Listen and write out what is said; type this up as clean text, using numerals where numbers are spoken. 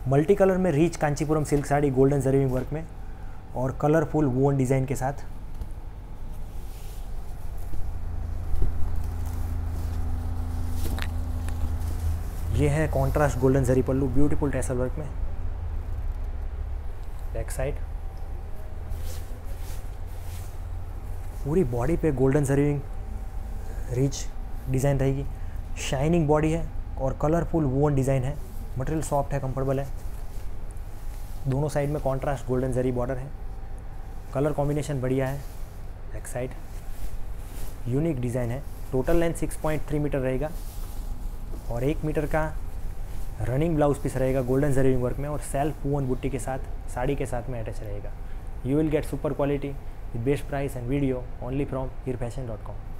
Multi colour में rich Kanchipuram silk sari golden zari work में और कलरफुल वुवन डिज़ाइन के साथ। ये है contrast golden zari pallu beautiful tassel work में। बैक साइड पूरी बॉडी पे गोल्डन जरी रिच डिज़ाइन रहेगी। शाइनिंग बॉडी है और कलरफुल वुवन डिज़ाइन है। मटेरियल सॉफ्ट है, कंफर्टेबल है। दोनों साइड में कॉन्ट्रास्ट गोल्डन जरी बॉर्डर है। कलर कॉम्बिनेशन बढ़िया है। बैक साइड यूनिक डिज़ाइन है। टोटल लेंथ 6.3 मीटर रहेगा और 1 मीटर का रनिंग ब्लाउज पीस रहेगा गोल्डन जरी वर्क में और सेल्फ वुवन बुट्टी के साथ साड़ी के साथ में अटैच रहेगा। You will get super quality with best price and video only from hirfashion.com।